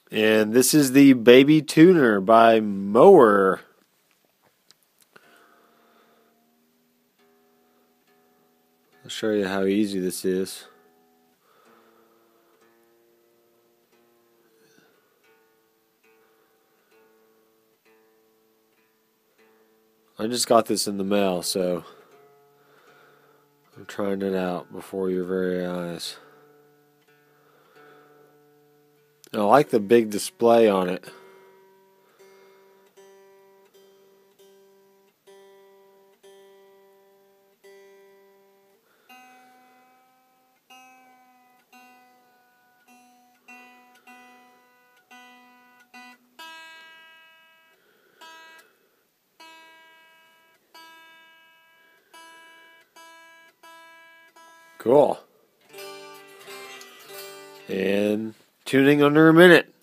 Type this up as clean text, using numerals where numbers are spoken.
And this is the Baby Tuner by Mooer. I'll show you how easy this is. I just got this in the mail, so I'm trying it out before your very eyes. I like the big display on it. Cool. And tuning under a minute.